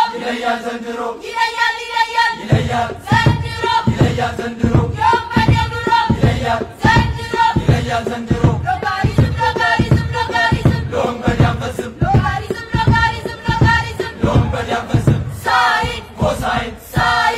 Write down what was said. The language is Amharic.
ይለያል ዘንድሮ ይለያል ዘንድሮ ይለያል ዘንድሮ ወንበዴ ኑሮ ይለያል ዘንድሮ ይለያል ዘንድሮ ሎጋሪዝም ለወንበዴ አንፈዝም ሎጋሪዝም ለወንበዴ አንፈዝም ሳይን ኮሳይን